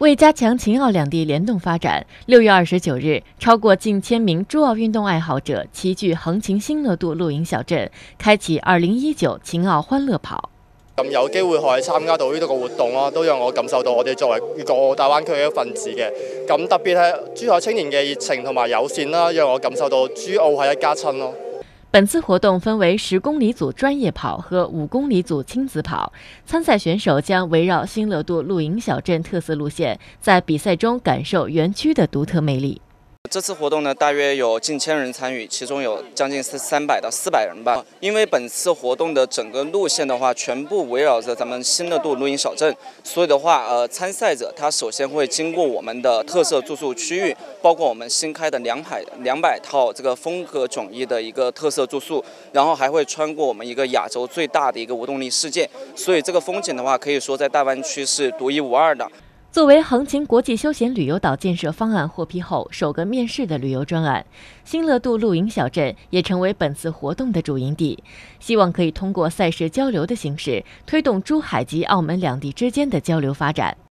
为加强秦澳两地联动发展，6月29日，超过近1000名珠澳运动爱好者齐聚橫琴新樂渡露營小鎮，開啟2019秦澳歡樂跑。 有機會可以參加到呢度個活動啦，都讓我感受到我哋作為呢個大灣區嘅一份子嘅。咁特別係珠海青年嘅熱情同埋友善啦，讓我感受到珠澳係一家親咯。 本次活動分為10公里組專業跑和5公里組親子跑，參賽選手將圍繞新樂渡露營小鎮特色路線，在比賽中感受園區的獨特魅力。 這次活動呢，大約有近1000人參與，其中有將近300到400人吧。因為本次活動的整個路線的話，全部圍繞着咱們新樂渡露營小鎮，所以的話，參賽者他首先會經過我們的特色住宿區域，包括我們新開的200套這個風格迥異的一個特色住宿，然後還會穿過我們一個亞洲最大的一個無動力世界，所以這個風景的話，可以說在大灣區是獨一無二的。 作為橫琴國際休閒旅遊島建設方案獲批後首個面世的旅遊專案，新樂渡露營小鎮也成為本次活動的主營地，希望可以通過賽事交流的形式，推動珠海及澳門兩地之間的交流發展。